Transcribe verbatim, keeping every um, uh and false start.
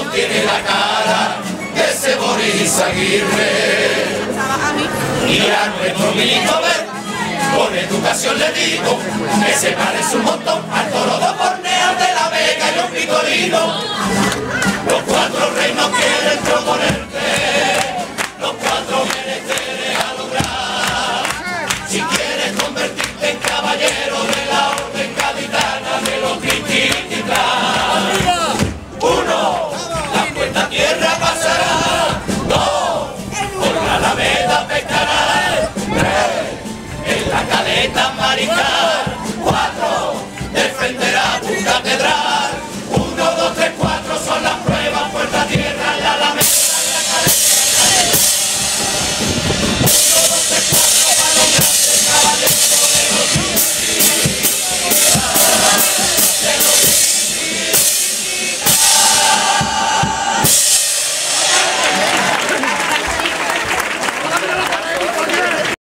tiene la cara de ese Boris Aguirre. Y a nuestro Milito Ver, con educación le digo que se parece un montón al toro de Borneo de la Vega y los Picolino.